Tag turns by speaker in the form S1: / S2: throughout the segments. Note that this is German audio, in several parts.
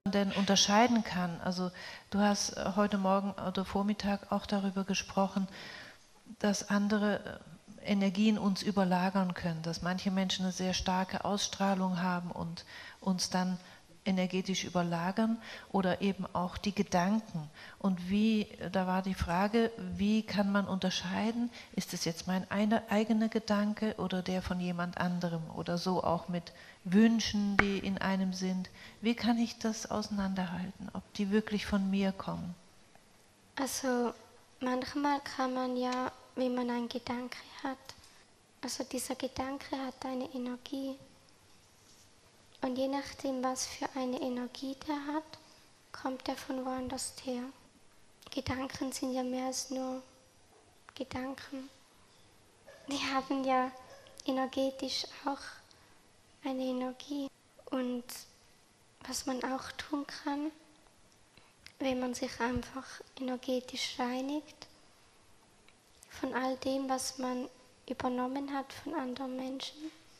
S1: denn unterscheiden kann. Also du hast heute Morgen oder Vormittag auch darüber gesprochen, dass andere Energien uns überlagern können, dass manche Menschen eine sehr starke Ausstrahlung haben und uns dann energetisch überlagern oder eben auch die Gedanken. Und da war die Frage, wie kann man unterscheiden, ist es jetzt mein eigener Gedanke oder der von jemand anderem oder so auch mit Wünschen, die in einem sind. Wie kann ich das auseinanderhalten, ob die wirklich von mir kommen?
S2: Also manchmal kann man ja, wenn man einen Gedanke hat, also dieser Gedanke hat eine Energie. Und je nachdem, was für eine Energie der hat, kommt er von woanders her. Gedanken sind ja mehr als nur Gedanken. Die haben ja energetisch auch eine Energie. Und was man auch tun kann, wenn man sich einfach energetisch reinigt von all dem, was man übernommen hat von anderen Menschen.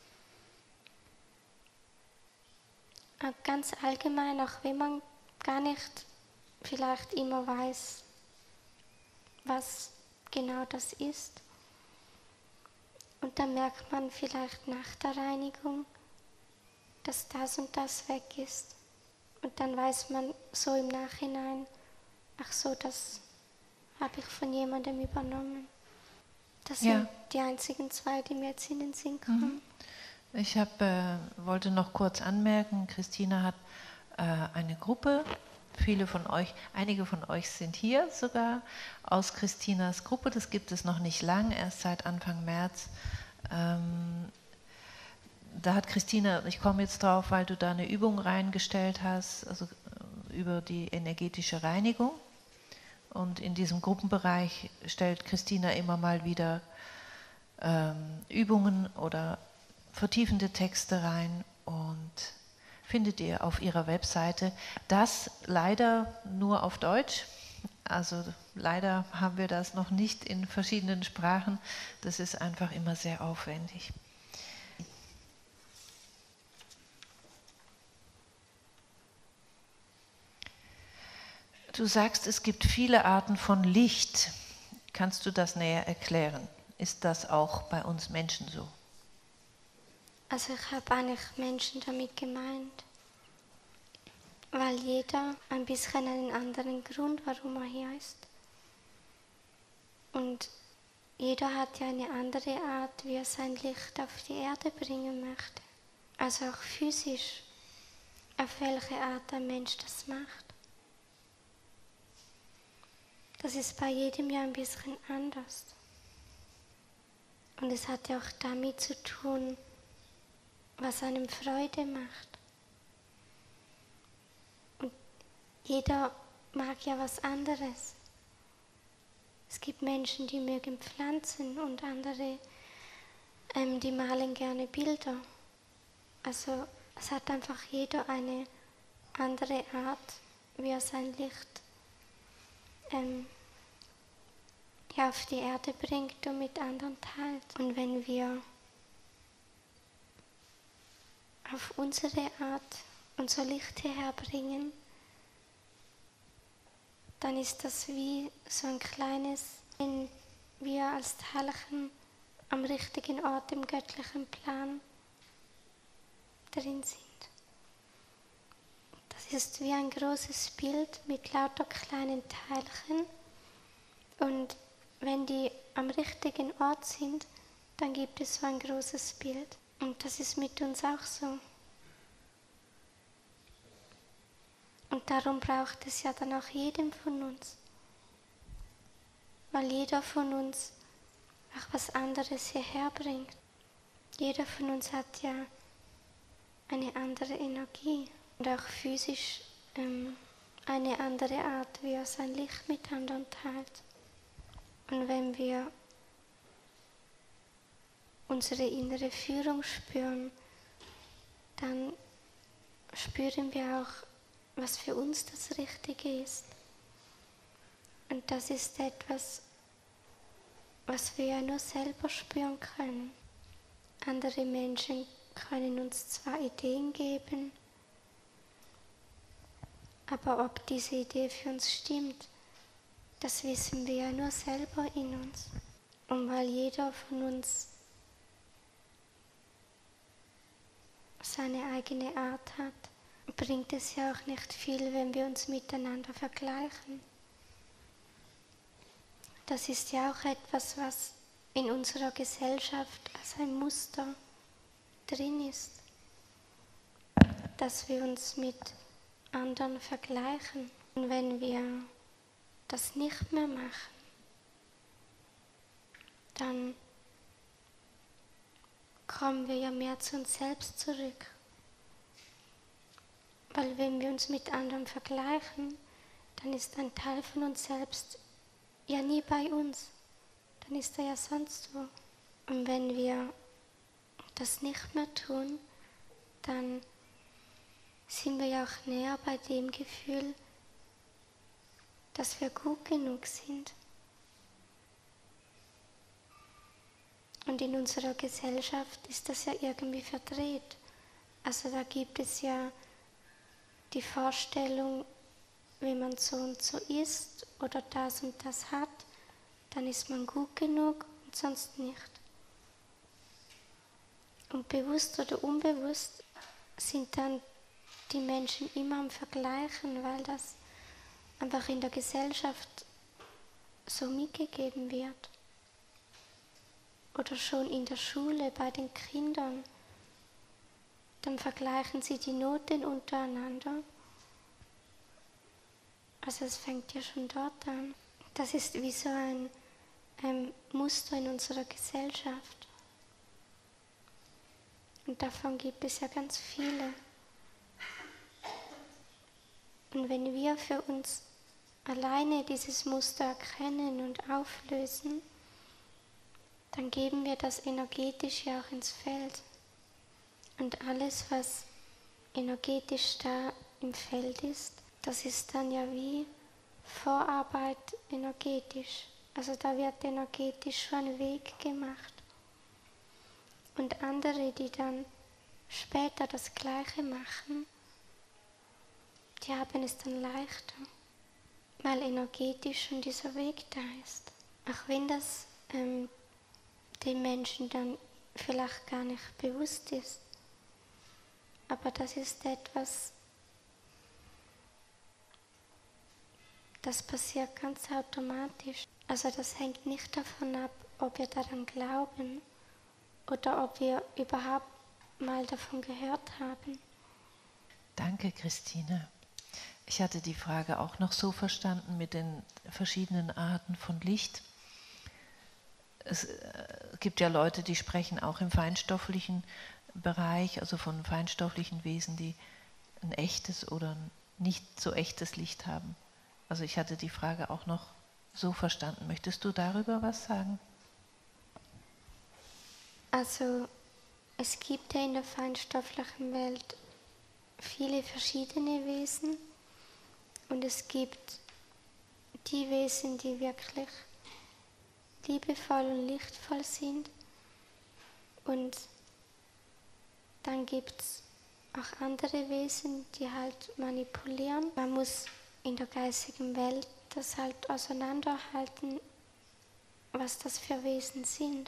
S2: Ganz allgemein, auch wenn man gar nicht vielleicht immer weiß, was genau das ist. Und dann merkt man vielleicht nach der Reinigung, dass das und das weg ist. Und dann weiß man so im Nachhinein, ach so, das habe ich von jemandem übernommen. Das sind die einzigen zwei, die mir jetzt in den Sinn kommen.
S1: Ich wollte noch kurz anmerken, Christina hat eine Gruppe, einige von euch sind hier sogar, aus Christinas Gruppe, das gibt es noch nicht lang, erst seit Anfang März. Da hat Christina, ich komme jetzt drauf, weil du da eine Übung reingestellt hast, also über die energetische Reinigung. Und in diesem Gruppenbereich stellt Christina immer mal wieder Übungen oder vertiefende Texte rein und findet ihr auf ihrer Webseite. Das leider nur auf Deutsch. Also leider haben wir das noch nicht in verschiedenen Sprachen. Das ist einfach immer sehr aufwendig. Du sagst, es gibt viele Arten von Licht. Kannst du das näher erklären? Ist das auch bei uns Menschen so?
S2: Also ich habe eigentlich Menschen damit gemeint, weil jeder ein bisschen einen anderen Grund, warum er hier ist. Und jeder hat ja eine andere Art, wie er sein Licht auf die Erde bringen möchte. Also auch physisch, auf welche Art ein Mensch das macht. Das ist bei jedem ja ein bisschen anders. Und es hat ja auch damit zu tun, was einem Freude macht. Und jeder mag ja was anderes. Es gibt Menschen, die mögen Pflanzen und andere, die malen gerne Bilder. Also es hat einfach jeder eine andere Art, wie er sein Licht auf die Erde bringt und mit anderen teilt. Und wenn wir auf unsere Art unser Licht hierher bringen, dann ist das wie so ein kleines, wenn wir als Teilchen am richtigen Ort im göttlichen Plan drin sind. Das ist wie ein großes Bild mit lauter kleinen Teilchen und wenn die am richtigen Ort sind, dann gibt es so ein großes Bild. Und das ist mit uns auch so. Und darum braucht es ja dann auch jedem von uns. Weil jeder von uns auch was anderes hierher bringt. Jeder von uns hat ja eine andere Energie und auch physisch eine andere Art, wie er sein Licht mit anderen teilt. Und wenn wir unsere innere Führung spüren, dann spüren wir auch, was für uns das Richtige ist. Und das ist etwas, was wir ja nur selber spüren können. Andere Menschen können uns zwar Ideen geben, Aber ob diese Idee für uns stimmt, das wissen wir ja nur selber in uns. Und weil jeder von uns seine eigene Art hat, bringt es ja auch nicht viel, wenn wir uns miteinander vergleichen. Das ist ja auch etwas, was in unserer Gesellschaft als ein Muster drin ist, dass wir uns mit anderen vergleichen. Und wenn wir das nicht mehr machen, dann kommen wir ja mehr zu uns selbst zurück. Weil wenn wir uns mit anderen vergleichen, dann ist ein Teil von uns selbst ja nie bei uns. Dann ist er ja sonst wo. Und wenn wir das nicht mehr tun, dann sind wir ja auch näher bei dem Gefühl, dass wir gut genug sind. Und in unserer Gesellschaft ist das ja irgendwie verdreht. Also da gibt es ja die Vorstellung, wenn man so und so ist oder das und das hat, dann ist man gut genug und sonst nicht. Und bewusst oder unbewusst sind dann die Menschen immer am Vergleichen, weil das einfach in der Gesellschaft so mitgegeben wird. Oder schon in der Schule bei den Kindern. Dann vergleichen sie die Noten untereinander. Also es fängt ja schon dort an. Das ist wie so ein Muster in unserer Gesellschaft. Und davon gibt es ja ganz viele. Und wenn wir für uns alleine dieses Muster erkennen und auflösen, dann geben wir das energetisch ja auch ins Feld. Und alles, was energetisch da im Feld ist, das ist dann ja wie Vorarbeit energetisch. Also da wird energetisch schon ein Weg gemacht. Und andere, die dann später das Gleiche machen, die haben es dann leichter, weil energetisch schon dieser Weg da ist. Auch wenn das den Menschen dann vielleicht gar nicht bewusst ist. Aber das ist etwas, das passiert ganz automatisch. Also das hängt nicht davon ab, ob wir daran glauben oder ob wir überhaupt mal davon gehört haben.
S1: Danke, Christine. Ich hatte die Frage auch noch so verstanden mit den verschiedenen Arten von Licht. Es gibt ja Leute, die sprechen auch im feinstofflichen Bereich, also von feinstofflichen Wesen, die ein echtes oder ein nicht so echtes Licht haben. Also ich hatte die Frage auch noch so verstanden. Möchtest du darüber was sagen?
S2: Also es gibt ja in der feinstofflichen Welt viele verschiedene Wesen und es gibt die Wesen, die wirklich liebevoll und lichtvoll sind und dann gibt es auch andere Wesen, die halt manipulieren. Man muss in der geistigen Welt das halt auseinanderhalten, was das für Wesen sind.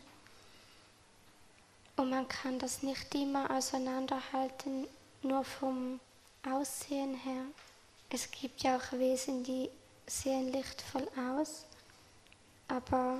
S2: Und man kann das nicht immer auseinanderhalten, nur vom Aussehen her. Es gibt ja auch Wesen, die sehen lichtvoll aus, aber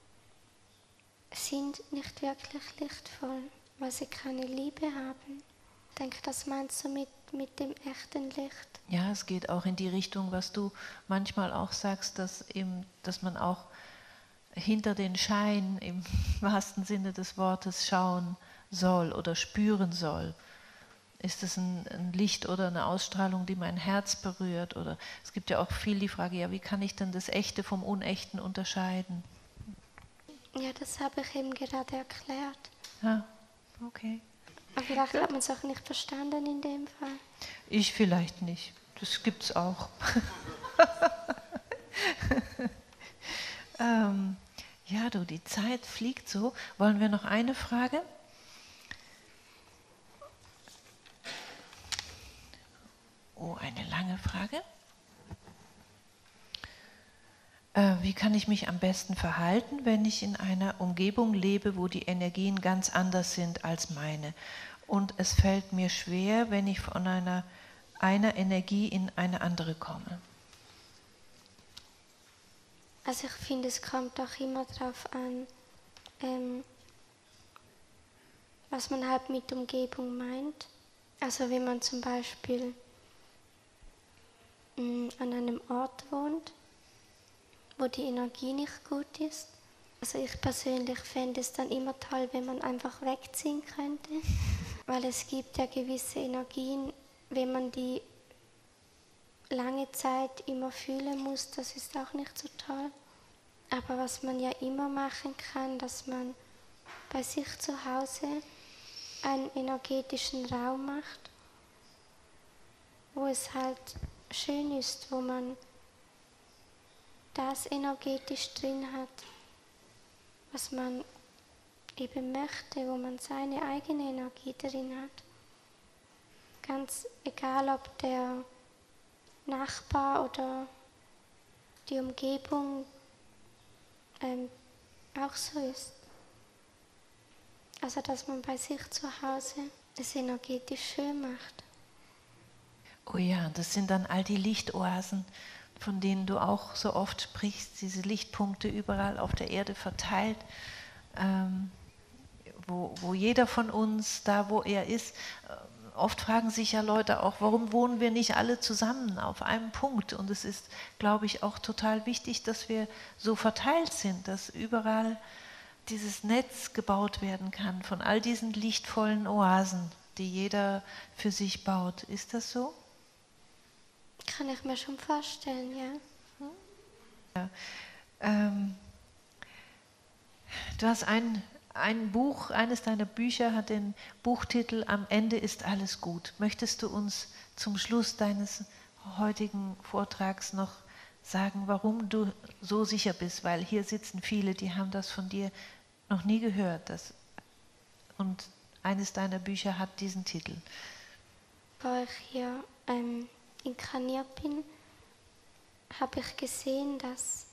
S2: sind nicht wirklich lichtvoll, weil sie keine Liebe haben. Ich denke, das meinst du mit dem echten Licht?
S1: Ja, es geht auch in die Richtung, was du manchmal auch sagst, dass man auch hinter den Schein im wahrsten Sinne des Wortes schauen soll oder spüren soll. Ist es ein Licht oder eine Ausstrahlung, die mein Herz berührt? Oder es gibt ja auch viel die Frage, ja, wie kann ich denn das Echte vom Unechten unterscheiden?
S2: Ja, das habe ich eben gerade erklärt.
S1: Ja, okay.
S2: Aber vielleicht hat man es auch nicht verstanden in dem Fall.
S1: Ich vielleicht nicht. Das gibt's auch. Ja, du, die Zeit fliegt so. Wollen wir noch eine Frage? Oh, eine lange Frage. Wie kann ich mich am besten verhalten, wenn ich in einer Umgebung lebe, wo die Energien ganz anders sind als meine? Und es fällt mir schwer, wenn ich von einer Energie in eine andere komme.
S2: Also ich finde, es kommt auch immer darauf an, was man halt mit Umgebung meint. Also wenn man zum Beispiel an einem Ort wohnt, wo die Energie nicht gut ist. Also ich persönlich fände es dann immer toll, wenn man einfach wegziehen könnte, weil es gibt ja gewisse Energien, wenn man die lange Zeit immer fühlen muss, das ist auch nicht so toll. Aber was man ja immer machen kann, dass man bei sich zu Hause einen energetischen Raum macht, wo es halt schön ist, wo man das energetisch drin hat, was man eben möchte, wo man seine eigene Energie drin hat. Ganz egal, ob der Nachbar oder die Umgebung auch so ist. Also, dass man bei sich zu Hause es energetisch schön macht.
S1: Oh ja, das sind dann all die Lichtoasen, von denen du auch so oft sprichst, diese Lichtpunkte überall auf der Erde verteilt, wo jeder von uns, da wo er ist, oft fragen sich ja Leute auch, warum wohnen wir nicht alle zusammen auf einem Punkt? Und es ist, glaube ich, auch total wichtig, dass wir so verteilt sind, dass überall dieses Netz gebaut werden kann von all diesen lichtvollen Oasen, die jeder für sich baut. Ist das so?
S2: Kann ich mir schon vorstellen, ja.
S1: Du hast ein Buch, eines deiner Bücher hat den Buchtitel Am Ende ist alles gut. Möchtest du uns zum Schluss deines heutigen Vortrags noch sagen, warum du so sicher bist? Weil hier sitzen viele, die haben das von dir noch nie gehört. Und eines deiner Bücher hat diesen Titel.
S2: Bevor ich hier inkarniert bin, habe ich gesehen, dass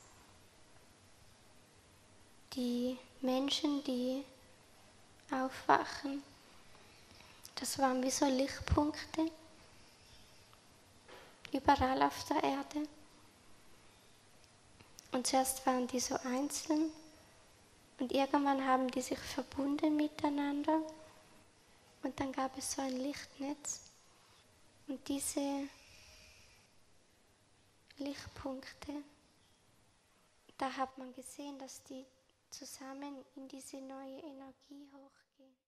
S2: die Menschen, die aufwachen, das waren wie so Lichtpunkte überall auf der Erde. Und zuerst waren die so einzeln und irgendwann haben die sich verbunden miteinander und dann gab es so ein Lichtnetz. Und diese Lichtpunkte, da hat man gesehen, dass die zusammen in diese neue Energie hochgehen.